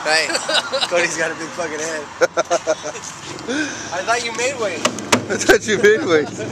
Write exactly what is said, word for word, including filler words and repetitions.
Hey, Cody's got a big fucking head. I thought you made weight. I thought you made weight.